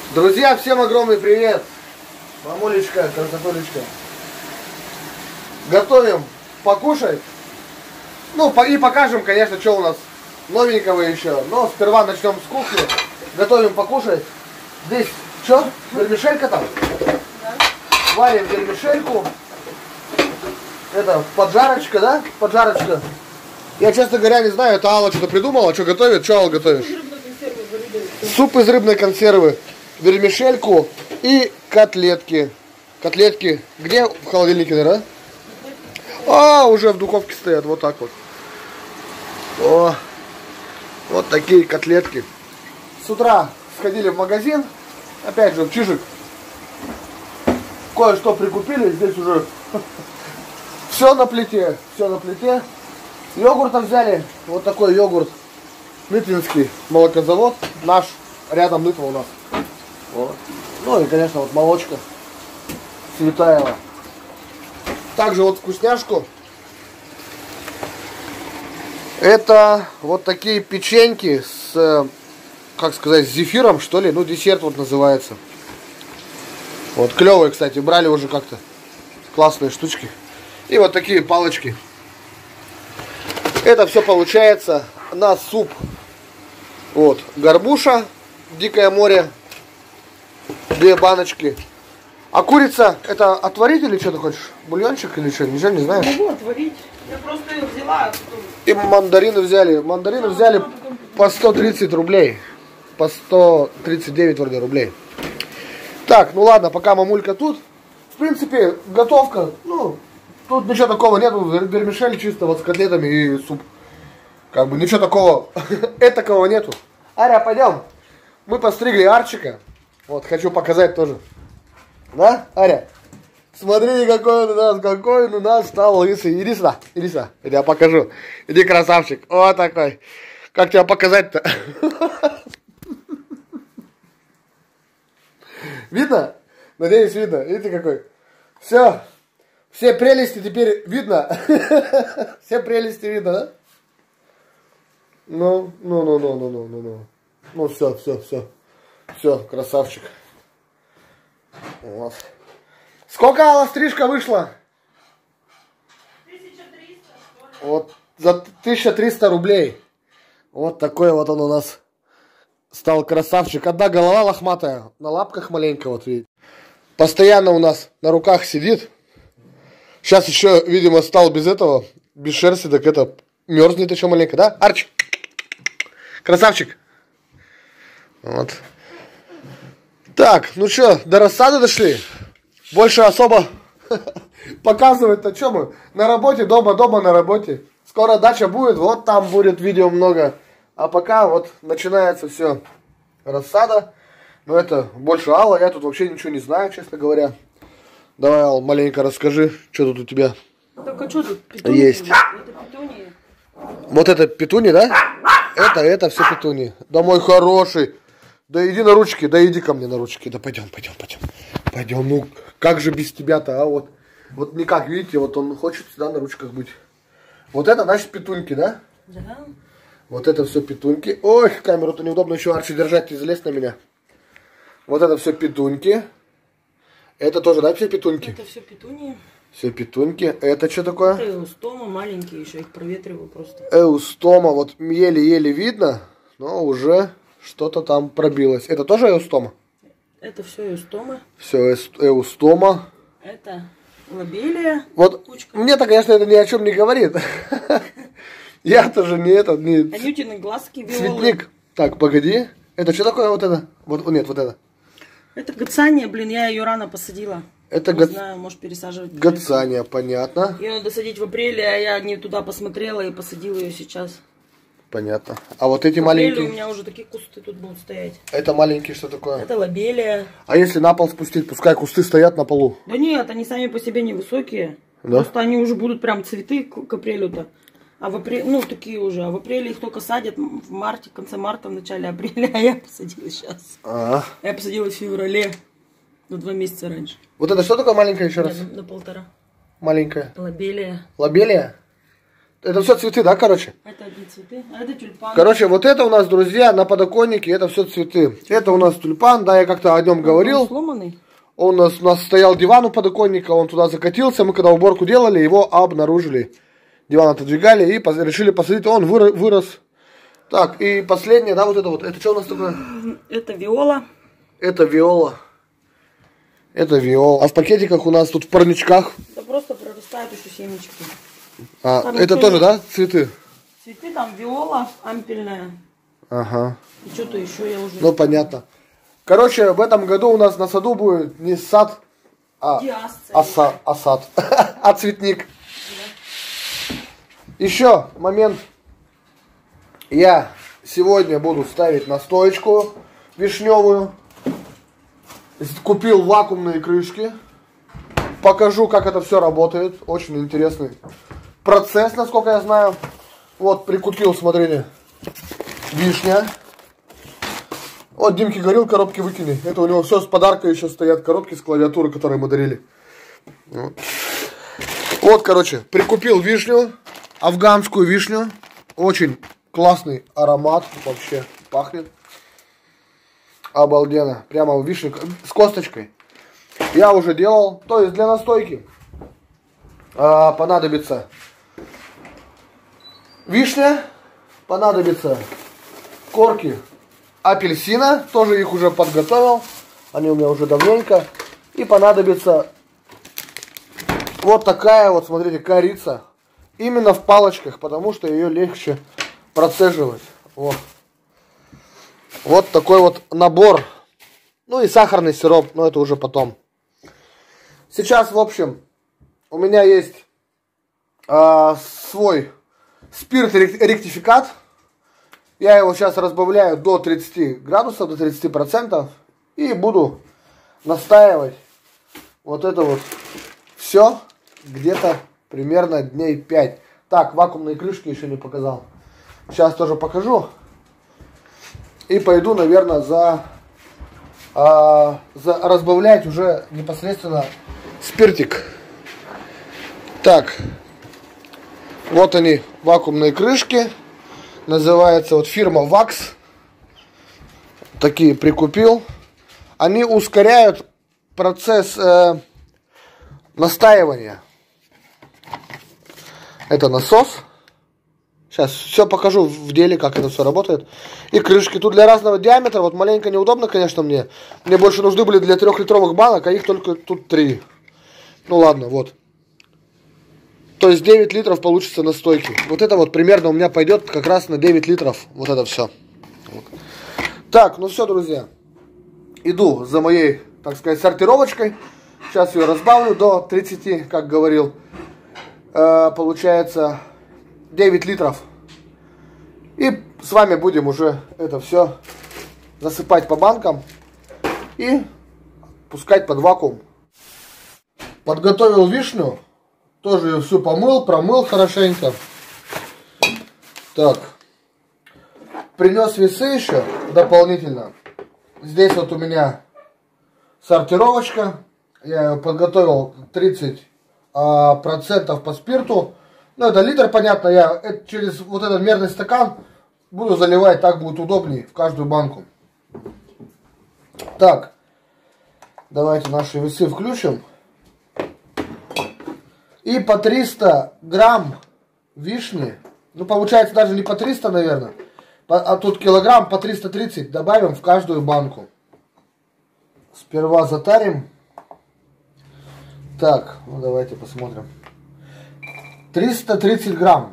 Друзья, всем огромный привет! Мамулечка, красотулечка. Готовим покушать. Ну, и покажем, конечно, что у нас новенького еще. Но сперва начнем с кухни. Готовим покушать. Здесь, что? Вермишелька там? Да. Варим вермишельку. Это поджарочка, да? Поджарочка. Я, честно говоря, не знаю, это Алла что-то придумала, что готовит. Что, Алла, готовишь? Суп из рыбной консервы, вермишельку и котлетки. Котлетки где? В холодильнике, наверное? А, уже в духовке стоят, вот так вот. О, вот такие котлетки. С утра сходили в магазин, опять же в Чижик. Кое-что прикупили, здесь уже все на плите, все на плите. Йогурта взяли, вот такой йогурт, Нытвинский молокозавод, наш, рядом Нытва у нас. Вот. Ну и, конечно, вот молочка Цветаева. Также вот вкусняшку. Это вот такие печеньки с, как сказать, с зефиром, что ли, ну десерт вот называется. Вот клевые, кстати, брали уже как-то, классные штучки. И вот такие палочки. Это все получается на суп. Вот, горбуша, дикое море, 2 баночки. А курица, это отварить или что ты хочешь? Бульончик или что? Ничего не знаешь? Могу отварить. Я просто ее взяла. И мандарины взяли. Мандарины взяли по 130 рублей. По 139 вроде рублей. Так, ну ладно, пока мамулька тут. В принципе, готовка, ну, тут ничего такого нету. Вермишель чисто вот с котлетами и суп. Как бы ничего такого, этакого нету. Аря, пойдем. Мы постригли Арчика. Вот, хочу показать тоже. Да, Аря? Смотри, какой он у нас стал лысый. Иди сюда, я тебя покажу. Иди, красавчик. Вот такой. Как тебя показать-то? Видно? Надеюсь, видно. Видите, какой? Все. Все прелести теперь видно. Все прелести видно, да? Ну, все, красавчик. Вот. Сколько, Алла, стрижка вышла? 1300. Вот, за 1300 рублей. Вот такой вот он у нас стал красавчик. Одна голова лохматая, на лапках маленько, вот видите. Постоянно у нас на руках сидит. Сейчас еще, видимо, стал без этого, без шерсти, так это мерзнет еще маленько, да? Арч! Красавчик. Вот. Так, ну что, до рассады дошли? Больше особо показывать-то что мы? На работе, дома, на работе. Скоро дача будет, вот там будет видео много. А пока вот начинается все. Рассада. Но это больше Алла, я тут вообще ничего не знаю, честно говоря. Давай, Алла, маленько расскажи, что тут у тебя. Так а что тут? Петуния? Есть. Это петуния. Вот это петуни, да? Это все петуни. Да мой хороший. Да иди на ручки, да иди ко мне на ручки. Да пойдем. Пойдем, ну как же без тебя-то, а? Вот никак, видите, вот он хочет всегда на ручках быть. Вот это, значит, петуньки, да? Да. Вот это все петуньки. Ой, камеру-то неудобно еще, Арчи, держать, ты залез на меня. Вот это все петуньки. Это тоже, да, все петуньки? Это все петунии. Все петуньки. Это что такое? Это эустома, маленькие еще, их проветриваю просто. Эустома, вот еле-еле видно, но уже что-то там пробилось. Это тоже эустома? Это все эустома. Все эустома. Это лобелия. Вот кучка. мне-то, конечно, это ни о чем не говорит. Я тоже не этот, не... Анютины глазки виолы. Цветник. Так, погоди. Это что такое вот это? Вот, нет, вот это. Это гацания, блин, я ее рано посадила. Это не знаю, может пересаживать. гацания, понятно. Ее надо садить в апреле, а я не туда посмотрела и посадила ее сейчас. Понятно. А вот эти в апреле маленькие... у меня уже такие кусты тут будут стоять. Это маленькие что такое? Это лобелия. А если на пол спустить, пускай кусты стоят на полу? Да нет, они сами по себе невысокие. Да? Просто они уже будут прям цветы к апрелю-то. А в апреле, ну такие уже, а в апреле их только садят в марте, в конце марта, в начале апреля, а я посадила сейчас. Я посадила в феврале, на 2 месяца раньше. Вот это что такое маленькое еще раз? На 1,5. Маленькая. Лобелия. Лобелия? Это все цветы, да, короче? Это одни цветы, а это тюльпан. Короче, вот это у нас, друзья, на подоконнике, это все цветы. Это у нас тюльпан, да, я как-то о нем говорил. Он сломанный. У нас стоял диван у подоконника, он туда закатился. Мы когда уборку делали, его обнаружили. Диван отодвигали и решили посадить, он вырос. Так, и последнее, да, вот это вот. Это что у нас такое? Это виола. Это виола. Это виола. А в пакетиках у нас тут в парничках. Это просто прорастают еще семечки. А, это тоже, да, цветы? Цветы там виола ампельная. Ага. И что-то еще я уже... Ну, понятно. Короче, в этом году у нас на саду будет не сад, а сад. А цветник. Еще момент. Я сегодня буду ставить настоечку вишневую. Купил вакуумные крышки. Покажу, как это все работает. Очень интересный процесс, насколько я знаю. Вот, прикупил, смотрите, вишня. Вот, Димке говорил, коробки выкини. Это у него все с подарка еще стоят коробки с клавиатуры, которые мы дарили. Вот, короче, прикупил вишню, афганскую вишню. Очень классный аромат, вообще пахнет. Обалденно. Прямо вишня с косточкой. Я уже делал. То есть для настойки понадобится вишня, понадобится корки апельсина, тоже их уже подготовил, они у меня уже давненько. И понадобится вот такая вот, смотрите, корица. Именно в палочках, потому что ее легче процеживать. Вот. Вот такой вот набор. Ну и сахарный сироп, но это уже потом. Сейчас, в общем, у меня есть свой спирт-ректификат. Я его сейчас разбавляю до 30 градусов, до 30%. И буду настаивать вот это вот все где-то примерно дней 5. Так, вакуумные крышки еще не показал. Сейчас тоже покажу. И пойду, наверное, разбавлять уже непосредственно спиртик. Так, вот они, вакуумные крышки. Называется вот фирма Wax. Такие прикупил. Они ускоряют процесс настаивания. Это насос. Сейчас все покажу в деле, как это все работает. И крышки тут для разного диаметра. Вот маленько неудобно, конечно, мне. Мне больше нужны были для 3-литровых банок, а их только тут 3. Ну ладно, вот. То есть 9 литров получится настойки. Вот это вот примерно у меня пойдет как раз на 9 литров. Вот это все. Вот. Так, ну все, друзья. Иду за моей, так сказать, сортировочкой. Сейчас ее разбавлю до 30, как говорил. Получается 9 литров. И с вами будем уже это все засыпать по банкам и пускать под вакуум. Подготовил вишню. Тоже ее всю помыл, промыл хорошенько. Так. Принес весы еще дополнительно. Здесь вот у меня сортировочка. Я ее подготовил 30% по спирту. Ну, это литр, понятно. Я через вот этот мерный стакан буду заливать. Так будет удобнее в каждую банку. Так. Давайте наши весы включим. И по 300 грамм вишни. Ну, получается даже не по 300, наверное. А тут килограмм по 330 добавим в каждую банку. Сперва затарим. Так, ну давайте посмотрим. 330 грамм.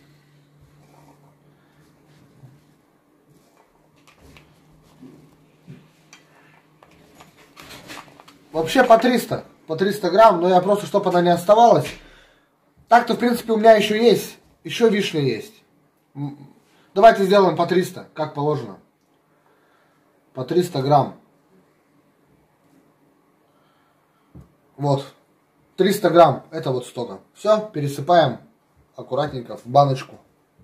Вообще по 300. По 300 грамм, но я просто, чтобы она не оставалась. Так-то, в принципе, у меня еще есть. Еще вишня есть. Давайте сделаем по 300, как положено. По 300 грамм. Вот. 300 грамм. Это вот столько. Все, пересыпаем аккуратненько в баночку.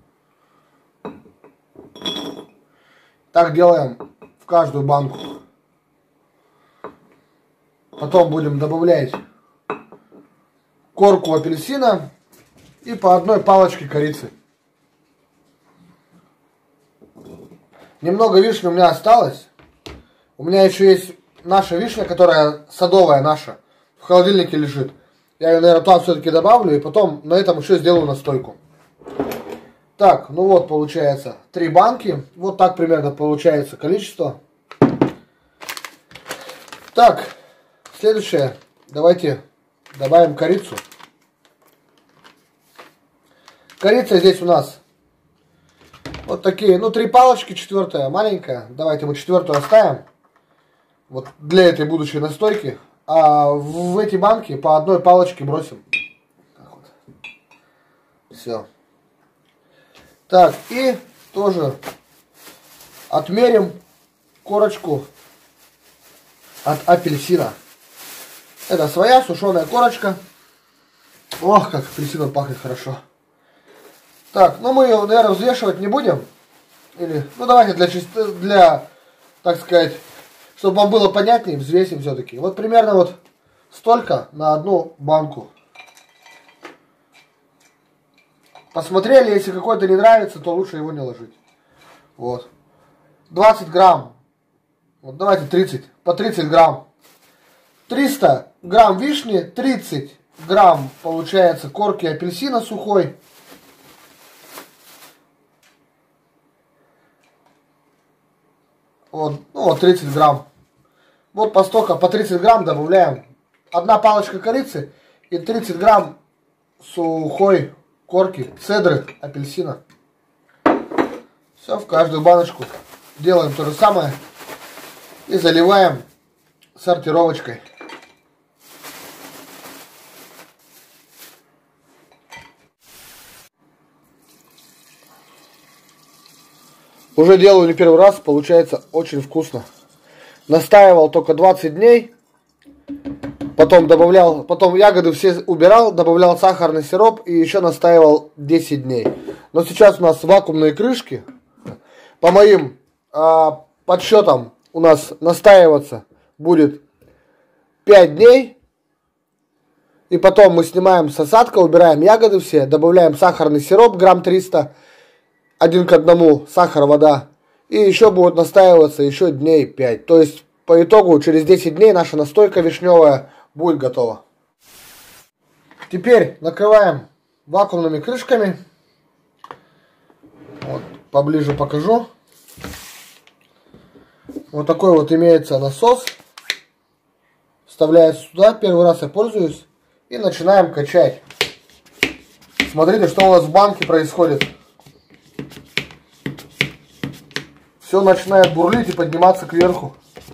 Так делаем в каждую банку. Потом будем добавлять корку апельсина. И по одной палочке корицы. Немного вишни у меня осталось. У меня еще есть наша вишня, которая садовая наша. В холодильнике лежит. Я ее, наверное, туда все-таки добавлю. И потом на этом еще сделаю настойку. Так, ну вот получается 3 банки. Вот так примерно получается количество. Так, следующее. Давайте добавим корицу. Корица здесь у нас вот такие, ну 3 палочки, 4-я маленькая. Давайте мы 4-ю оставим. Вот для этой будущей настойки. А в эти банки по одной палочке бросим. Так вот. Все. Так, и тоже отмерим корочку от апельсина. Это своя сушеная корочка. Ох, как апельсином пахнет хорошо. Так, ну мы ее, наверное, взвешивать не будем. Или, ну давайте для, так сказать, чтобы вам было понятнее, взвесим все-таки. Вот примерно вот столько на одну банку. Посмотрели, если какой-то не нравится, то лучше его не ложить. Вот. 20 грамм. Вот давайте 30. По 30 грамм. 300 грамм вишни, 30 грамм получается корки апельсина сухой. Вот, ну вот 30 грамм. Вот по столько, по 30 грамм добавляем. Одна палочка корицы и 30 грамм сухой корки, цедры апельсина. Все, в каждую баночку делаем то же самое. И заливаем сортировочкой. Уже делаю не первый раз, получается очень вкусно. Настаивал только 20 дней. Потом добавлял, потом ягоды все убирал, добавлял сахарный сироп и еще настаивал 10 дней. Но сейчас у нас вакуумные крышки. По моим подсчетам у нас настаиваться будет 5 дней. И потом мы снимаем с осадка, убираем ягоды все, добавляем сахарный сироп грамм 300. 1 к 1, сахар, вода. И еще будет настаиваться еще дней 5. То есть по итогу через 10 дней наша настойка вишневая будет готова. Теперь накрываем вакуумными крышками. Вот, поближе покажу. Вот такой вот имеется насос. Вставляется сюда. Первый раз я пользуюсь. И начинаем качать. Смотрите, что у нас в банке происходит. Все начинает бурлить и подниматься кверху.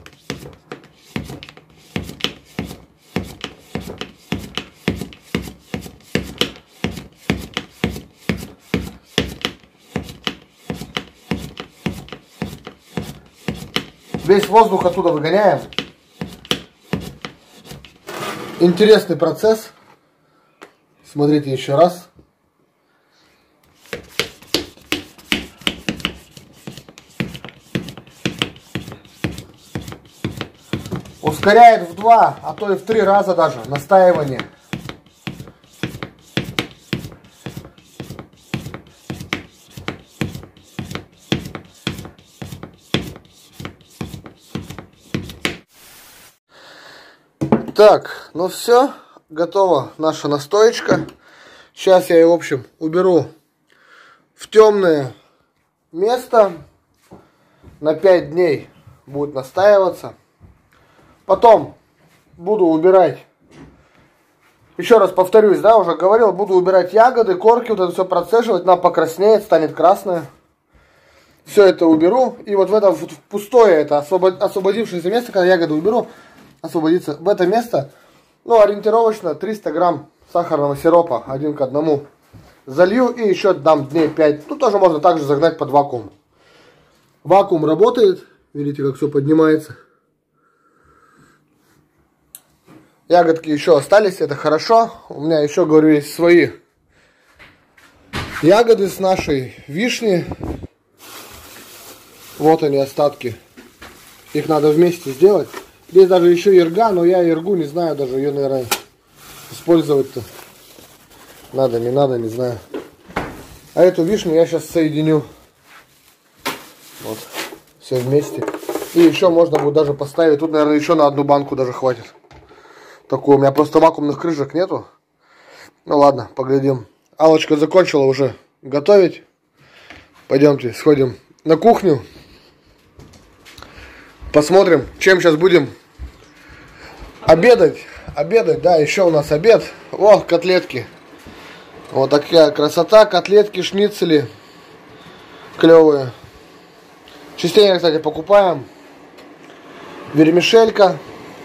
Весь воздух оттуда выгоняем. Интересный процесс. Смотрите еще раз. Ускоряет в 2, а то и в 3 раза даже настаивание. Так, ну все, готова наша настоечка. Сейчас я ее, в общем, уберу в темное место. На 5 дней будет настаиваться. Потом буду убирать, еще раз повторюсь, да, уже говорил, буду убирать ягоды, корки, вот это все процеживать, она покраснеет, станет красная. Все это уберу, и вот в это в пустое, это освободившееся место, когда ягоды уберу, освободится, в это место, ну, ориентировочно 300 грамм сахарного сиропа 1 к 1. Залью и еще дам дней 5, ну, тоже можно также загнать под вакуум. Вакуум работает, видите, как все поднимается. Ягодки еще остались, это хорошо. У меня еще, говорю, есть свои ягоды с нашей вишни. Вот они, остатки. Их надо вместе сделать. Здесь даже еще ирга, но я иргу не знаю даже ее, наверное, использовать-то. Надо, не знаю. А эту вишню я сейчас соединю. Вот. Все вместе. И еще можно будет даже поставить. Тут, наверное, еще на одну банку даже хватит. Такую. У меня просто вакуумных крышек нету. Ну ладно, поглядим. Аллочка закончила уже готовить. Пойдемте, сходим на кухню. Посмотрим, чем сейчас будем обедать. Обедать, да, еще у нас обед. О, котлетки. Вот такая красота. Котлетки, шницели. Клевые. Частенько, кстати, покупаем. Вермишелька.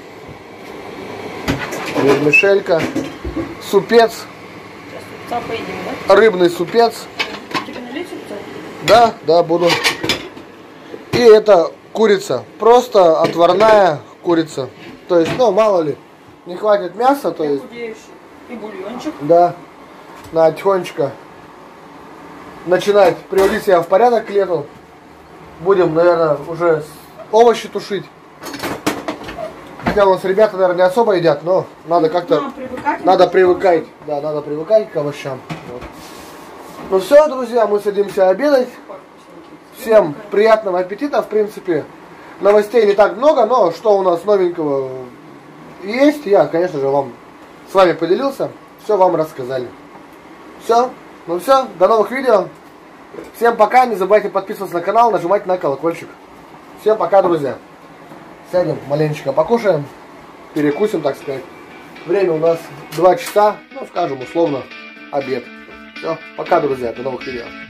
Вермишелька. Супец. Поедим, да? Рыбный супец. Тебе налить супца? Да, да, буду. И это курица. Просто отварная курица. То есть, ну, мало ли, не хватит мяса, то есть... И бульончик. Да. Надо тихонечко начинать приводить себя в порядок к лету. Будем, наверное, уже овощи тушить. Хотя у нас ребята, наверное, не особо едят, но надо как-то... Надо привыкать. Да, надо привыкать к овощам. Вот. Ну все, друзья, мы садимся обедать. Всем приятного аппетита, в принципе. Новостей не так много, но что у нас новенького есть, я, конечно же, вам с вами поделился. Все вам рассказали. Все, ну все, до новых видео. Всем пока, не забывайте подписываться на канал, нажимать на колокольчик. Всем пока, друзья. Сядем, маленечко покушаем, перекусим, так сказать. Время у нас 2 часа, ну, скажем, условно, обед. Все, пока, друзья, до новых видео.